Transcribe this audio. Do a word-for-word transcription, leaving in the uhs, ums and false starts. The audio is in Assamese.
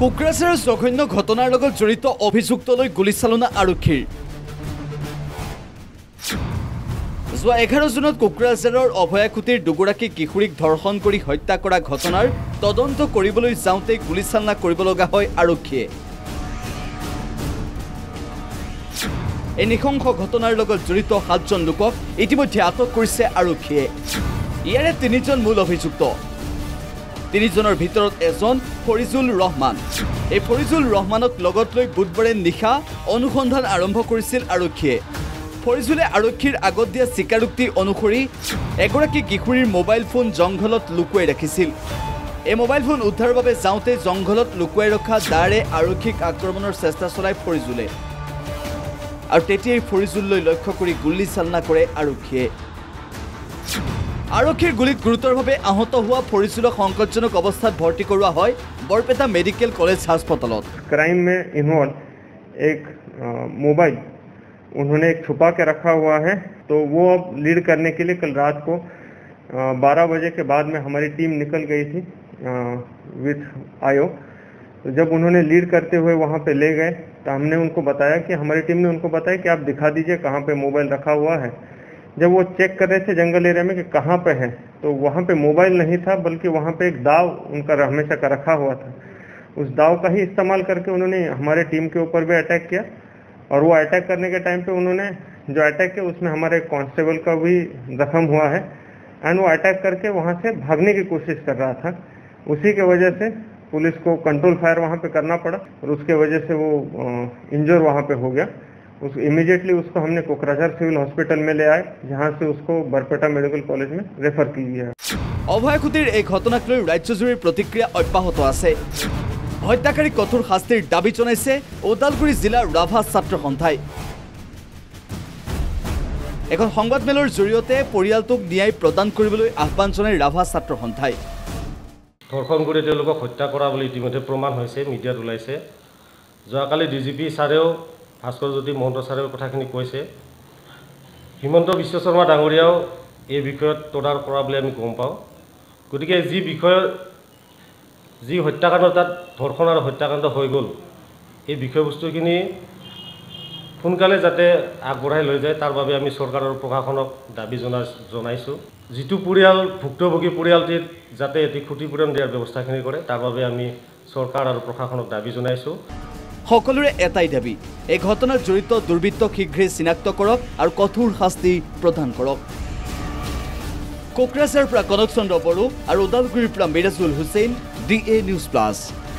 কোকৰাঝাৰৰ জঘন্য ঘটনাৰ লগত জড়িত অভিযুক্তলৈ গুলীচালনা আৰক্ষীৰ যোৱা এঘাৰ জুনত কোকৰাঝাৰৰ অভয়াকুটিৰ দুগৰাকী কিশোৰীক ধৰ্ষণ কৰি হত্যা কৰা ঘটনাৰ তদন্ত কৰিবলৈ যাওঁতে গুলীচালনা কৰিব লগা হয় আৰক্ষীয়ে। এই নিশংস ঘটনাৰ লগত জড়িত সাতজন লোকক ইতিমধ্যে আটক কৰিছে আৰক্ষীয়ে। ইয়াৰে তিনিজন মূল অভিযুক্ত। তিনিজনৰ ভিতৰত এজন ফৰিজুল ৰহমান। এই ফৰিজুল ৰহমানক লগত লৈ বুধবাৰে নিশা অনুসন্ধান আৰম্ভ কৰিছিল আৰক্ষীয়ে। ফৰিজুলে আৰক্ষীৰ আগত দিয়া স্বীকাৰোক্তি অনুসৰি এগৰাকী কিশোৰীৰ মোবাইল ফোন জংঘলত লুকুৱাই ৰাখিছিল। এই মোবাইল ফোন উদ্ধাৰৰ বাবে যাওঁতে জংঘলত লুকুৱাই ৰখা দাৰে আৰক্ষীক আক্ৰমণৰ চেষ্টা চলাই ফৰিজুলে আৰু তেতিয়াই ফৰিজুললৈ লক্ষ্য কৰি গুলীচালনা কৰে আৰক্ষীয়ে। আৰক্ষীৰ গুলীত গুৰুতৰভাৱে আহত হোৱা ফৰিজুলক সংকটজনক অৱস্থাত ভৰ্তি কৰোৱা হয় বৰপেটা মেডিকেল কলেজ হাस्पताल। क्राइम में इन्वॉल्व एक मोबाइल उन्होंने एक छुपा के रखा हुआ है, तो वो अब लीड करने के लिए कल रात को बारह बजे के बाद में हमारी टीम निकल गई थी विथ आयो। तो जब उन्होंने लीड करते हुए वहाँ पे ले गए तो हमने उनको बताया कि हमारी टीम ने उनको बताया कि आप दिखा दीजिए कहाँ पे मोबाइल रखा हुआ है। जब वो चेक कर रहे थे जंगल एरिया में कि कहाँ पे है, तो वहाँ पे मोबाइल नहीं था, बल्कि वहाँ पे एक दाव उनका हमेशा का रखा हुआ था। उस दाव का ही इस्तेमाल करके उन्होंने हमारे टीम के ऊपर भी अटैक किया, और वो अटैक करने के टाइम पे उन्होंने जो अटैक किया उसमें हमारे कांस्टेबल का भी जख्म हुआ है, एंड वो अटैक करके वहाँ से भागने की कोशिश कर रहा था। उसी के वजह से पुलिस को कंट्रोल फायर वहाँ पे करना पड़ा, और उसके वजह से वो इंजर वहाँ पे हो गया। उस इमीडिएटली उसको हमने कोकराझार सिविल हॉस्पिटल में ले आए, जहाँ से उसको बरपेटा मेडिकल कॉलेज में रेफर किया है। অভয়াকুটিৰ এই ঘটনাক লৈ ৰাজ্যজুৰি প্ৰতিক্ৰিয়া অব্যাহত আছে। হত্যাকাৰীক কঠোৰ শাস্তিৰ দাবী জনাইছে ওদালগুৰি জিলাৰ ৰাভা ছাত্ৰ সন্থাই। এখন সংবাদমেলৰ জৰিয়তে পৰিয়ালটোক ন্যায় প্ৰদান কৰিবলৈ আহ্বান জনাই ৰাভা ছাত্ৰ সন্থাই। ধৰ্ষণ কৰি তেওঁলোকক হত্যা কৰা বুলি ইতিমধ্যে প্ৰমাণ হৈছে, মিডিয়াত ওলাইছে। যোৱাকালি ডি জি পি ছাৰেও ভাস্কৰজ্যোতি মহন্ত ছাৰেও কথাখিনি কৈছে। হিমন্ত বিশ্ব শৰ্মা ডাঙৰীয়াও এই বিষয়ত তদাৰক কৰা বুলি আমি গম পাওঁ। গতিকে যি বিষয়ৰ যি হত্যাকাণ্ড তাত ধৰ্ষণ আৰু হত্যাকাণ্ড হৈ গ'ল, এই বিষয়বস্তুখিনি সোনকালে যাতে আগবঢ়াই লৈ যায় তাৰ বাবে আমি চৰকাৰ আৰু প্ৰশাসনক দাবী জনাই জনাইছোঁ। যিটো পৰিয়াল ভুক্তভোগী পৰিয়ালটিত যাতে এটি ক্ষতিপূৰণ দিয়াৰ ব্যৱস্থাখিনি কৰে তাৰ বাবে আমি চৰকাৰ আৰু প্ৰশাসনক দাবী জনাইছোঁ। সকলোৰে এটাই দাবী, এই ঘটনাত জড়িত দুৰ্বৃত্তক শীঘ্ৰে চিনাক্ত কৰক আৰু কঠোৰ শাস্তি প্ৰদান কৰক। কোকৰাঝাৰৰ পৰা কনক চন্দ্ৰ বড়ো আৰু ওদালগুৰিৰ পৰা Mirajul Hussain, D A news plus.